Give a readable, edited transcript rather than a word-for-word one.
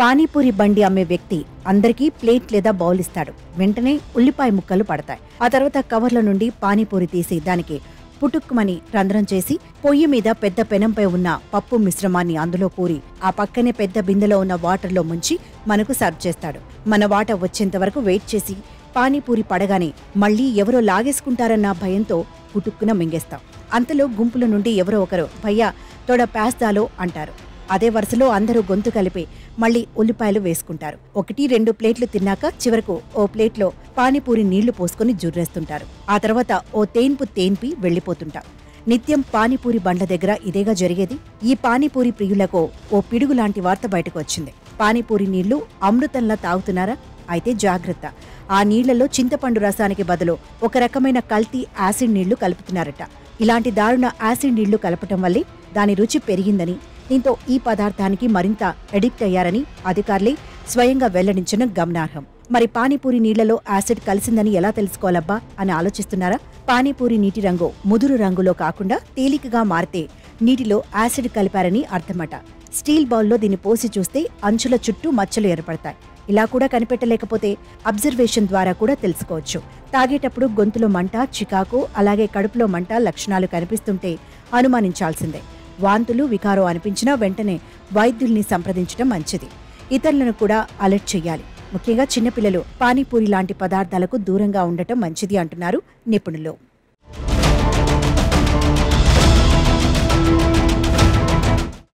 పానీపూరి బండి అమ్మే వ్యక్తి అందరికీ ప్లేట్ లేదా బౌల్ ఇస్తాడు. వెంటనే ఉల్లిపాయ ముక్కలు పడతాయి. ఆ తర్వాత కవర్ల నుండి పానీపూరి తీసి దానికి పుటుక్కుమని రంధ్రం చేసి పొయ్యి మీద పెద్ద పెనంపై ఉన్న పప్పు మిశ్రమాన్ని అందులో పూరి ఆ పక్కనే పెద్ద బిందెలో ఉన్న వాటర్లో ముంచి మనకు సర్వ్ చేస్తాడు. మన వాట వచ్చేంత వరకు వెయిట్ చేసి పానీపూరి పడగానే మళ్లీ ఎవరో లాగేసుకుంటారన్న భయంతో పుటుక్కున మింగేస్తాం. అంతలో గుంపుల నుండి ఎవరో ఒకరు భయ్యా తోడ ప్యాస్దాలో అంటారు. అదే వరుసలో అందరూ గొంతు కలిపి మళ్లీ ఉల్లిపాయలు వేసుకుంటారు. 1-2 ప్లేట్లు తిన్నాక చివరకు ఓ ప్లేట్లో పానీపూరి నీళ్లు పోసుకుని జుర్రేస్తుంటారు. ఆ తర్వాత ఓ తేన్పి వెళ్లిపోతుంటాం. నిత్యం పానీపూరి బండ్ల దగ్గర ఇదేగా జరిగేది. ఈ పానీపూరి ప్రియులకు ఓ పిడుగులాంటి వార్త బయటకు వచ్చింది. పానీపూరి నీళ్లు అమృతంలా తాగుతున్నారా? అయితే జాగ్రత్త. ఆ నీళ్లలో చింతపండు రసానికి బదులు ఒక రకమైన కల్తీ యాసిడ్ నీళ్లు కలుపుతున్నారట. ఇలాంటి దారుణ యాసిడ్ నీళ్లు కలపటం వల్లే దాని రుచి పెరిగిందని, దీంతో ఈ పదార్థానికి మరింత అడిక్ట్ అయ్యారని అధికారులే స్వయంగా వెల్లడించడం గమనార్హం. మరి పానీపూరి నీళ్లలో యాసిడ్ కలిసిందని ఎలా తెలుసుకోవాలబ్బా అని ఆలోచిస్తున్నారా? పానీపూరి నీటి రంగు ముదురు రంగులో కాకుండా తేలికగా మారితే నీటిలో యాసిడ్ కలిపారని అర్థమట. స్టీల్ బౌల్లో దీన్ని పోసి చూస్తే అంచుల చుట్టూ మచ్చలు ఏర్పడతాయి. ఇలా కూడా కనిపెట్టలేకపోతే అబ్జర్వేషన్ ద్వారా కూడా తెలుసుకోవచ్చు. తాగేటప్పుడు గొంతులో మంట, చికాకు, అలాగే కడుపులో మంట లక్షణాలు కనిపిస్తుంటే అనుమానించాల్సిందే. వాంతులు, వికారం అనిపించినా వెంటనే వైద్యుల్ని సంప్రదించడం మంచిది. ఇతరులను కూడా అలర్ట్ చెయ్యాలి. ముఖ్యంగా చిన్నపిల్లలు పానీపూరి లాంటి పదార్థాలకు దూరంగా ఉండటం మంచిది అంటున్నారు నిపుణులు.